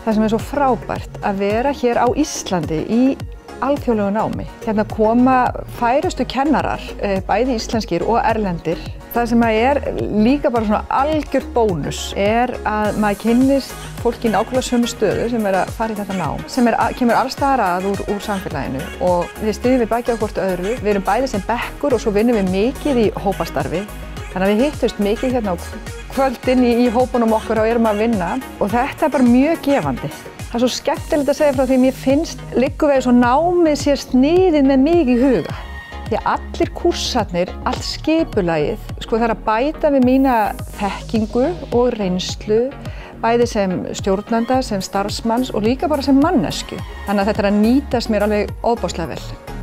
Það sem svo frábært að vera hér á Íslandi í alþjóðlegu námi. Hérna koma færustu kennarar, bæði íslenskir og erlendir. Það sem líka bara svona algjört bónus að maður kynnist fólki í nákvæmlega sömu stöðu sem að fara í þetta nám, sem kemur alls staðar að úr samfélaginu og við styðjum við bakið á hvort öðru. Við erum bæði sem bekkur og svo vinnum við mikið í hópastarfi. Þannig að við hittumst mikið hérna á kvöldin í hópunum okkar og erum að vinna og þetta bara mjög gefandi. Það svo skemmtilegt að segja frá því mér finnst liggur við svo námið sér sniðið með mig í huga. Því að allir kúrsarnir, allt skipulagið, það að bæta við mína þekkingu og reynslu, bæði sem stjórnanda, sem starfsmanns og líka bara sem mannesku. Þannig að þetta að nýtast mér alveg ofboðslega vel.